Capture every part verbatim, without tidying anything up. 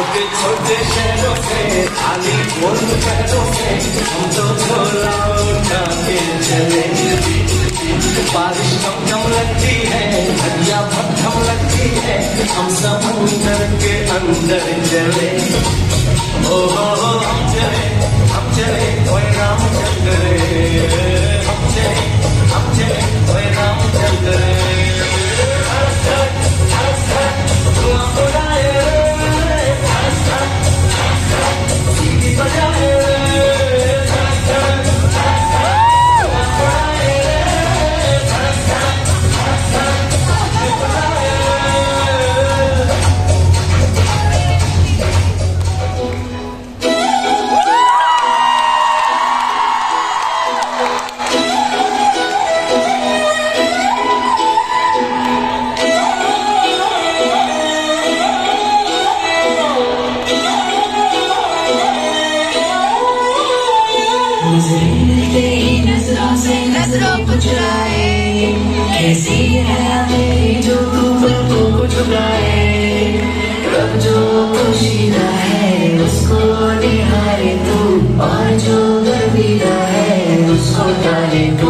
के छोटे शहरों से खाली बोल पैरों से हम तो झोला उठा के चले। बारिश कम कम लगती है, नदियाँ भटकम लगती है, हम समुंदर के अंदर चले। ओ हो हो हम चले, हम चले कोई राम चंद्र, हम चले, हम चले कोई राम चंद्र। नजरों को चुराए, कैसी है मेरी जो तुमको चुराए। रब जो पोशीदा है उसको निहारे तू, और जो गर्विदा है उसको टाले तू।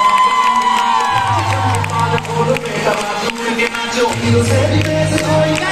Yo,